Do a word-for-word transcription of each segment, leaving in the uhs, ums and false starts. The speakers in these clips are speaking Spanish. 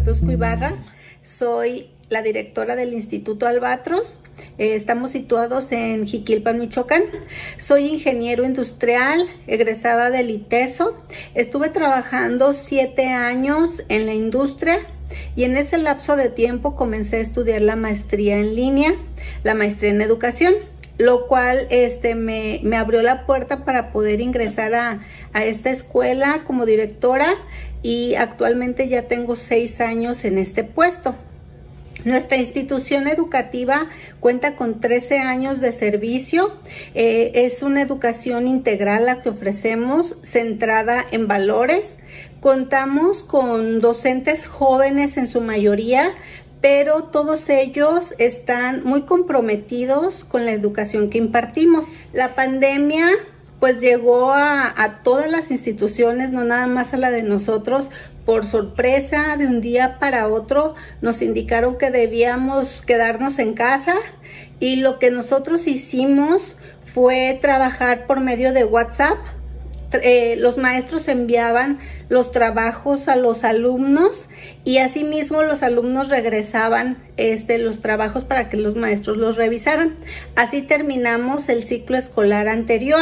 Tosco Ibarra, soy la directora del Instituto Albatros. Eh, estamos situados en Jiquilpan, Michoacán. Soy ingeniero industrial, egresada del ITESO. Estuve trabajando siete años en la industria y en ese lapso de tiempo comencé a estudiar la maestría en línea, la maestría en educación, lo cual este, me, me abrió la puerta para poder ingresar a, a esta escuela como directora, y actualmente ya tengo seis años en este puesto. Nuestra institución educativa cuenta con trece años de servicio. Eh, es una educación integral la que ofrecemos, centrada en valores. Contamos con docentes jóvenes en su mayoría, pero todos ellos están muy comprometidos con la educación que impartimos. La pandemia pues llegó a, a todas las instituciones, no nada más a la de nosotros. Por sorpresa, de un día para otro nos indicaron que debíamos quedarnos en casa, y lo que nosotros hicimos fue trabajar por medio de WhatsApp. Eh, los maestros enviaban los trabajos a los alumnos y asimismo los alumnos regresaban este, los trabajos para que los maestros los revisaran. Así terminamos el ciclo escolar anterior.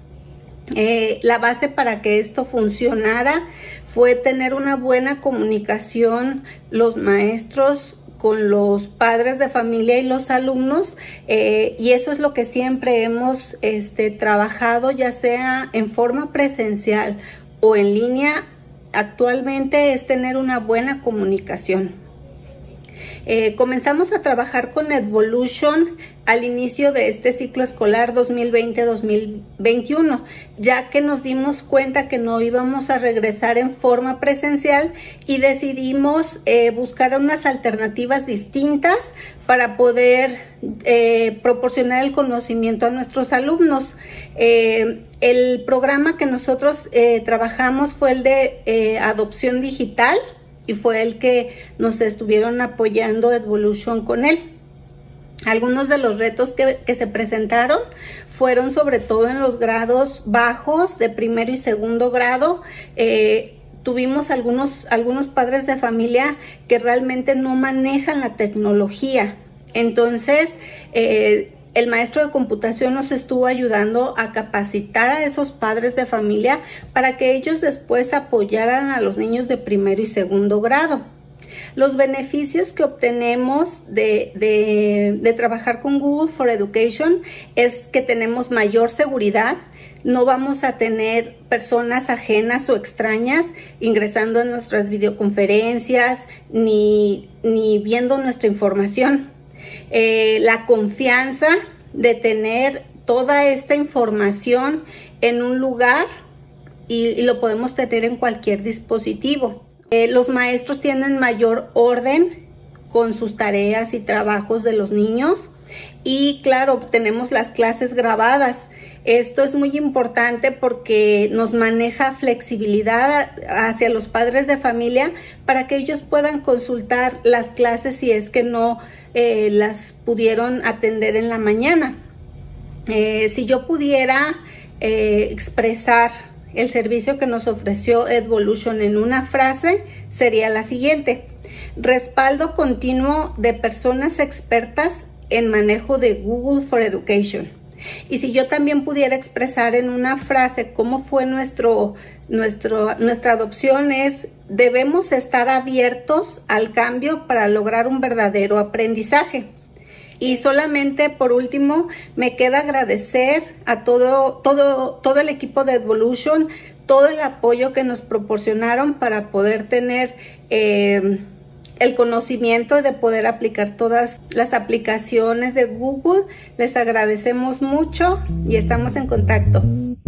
Eh, la base para que esto funcionara fue tener una buena comunicación los maestros con los padres de familia y los alumnos, eh, y eso es lo que siempre hemos este, trabajado, ya sea en forma presencial o en línea. Actualmente es tener una buena comunicación. Eh, comenzamos a trabajar con Edvolution al inicio de este ciclo escolar dos mil veinte dos mil veintiuno, ya que nos dimos cuenta que no íbamos a regresar en forma presencial y decidimos eh, buscar unas alternativas distintas para poder eh, proporcionar el conocimiento a nuestros alumnos. Eh, el programa que nosotros eh, trabajamos fue el de eh, adopción digital, y fue el que nos estuvieron apoyando Edvolution con él. Algunos de los retos que, que se presentaron fueron sobre todo en los grados bajos de primero y segundo grado. Eh, tuvimos algunos, algunos padres de familia que realmente no manejan la tecnología. Entonces, eh, el maestro de computación nos estuvo ayudando a capacitar a esos padres de familia para que ellos después apoyaran a los niños de primero y segundo grado. Los beneficios que obtenemos de, de, de trabajar con Google for Education es que tenemos mayor seguridad. No vamos a tener personas ajenas o extrañas ingresando a nuestras videoconferencias ni, ni viendo nuestra información. Eh, la confianza de tener toda esta información en un lugar y, y lo podemos tener en cualquier dispositivo. Eh, los maestros tienen mayor orden con sus tareas y trabajos de los niños, y claro, tenemos las clases grabadas. Esto es muy importante porque nos maneja flexibilidad hacia los padres de familia para que ellos puedan consultar las clases si es que no eh, las pudieron atender en la mañana. Eh, si yo pudiera eh, expresar el servicio que nos ofreció Edvolution en una frase, sería la siguiente: respaldo continuo de personas expertas en manejo de Google for Education. Y si yo también pudiera expresar en una frase cómo fue nuestro, nuestro, nuestra adopción, es: debemos estar abiertos al cambio para lograr un verdadero aprendizaje. Y solamente por último me queda agradecer a todo, todo, todo el equipo de Edvolution, todo el apoyo que nos proporcionaron para poder tener eh, el conocimiento de poder aplicar todas las aplicaciones de Google. Les agradecemos mucho y estamos en contacto.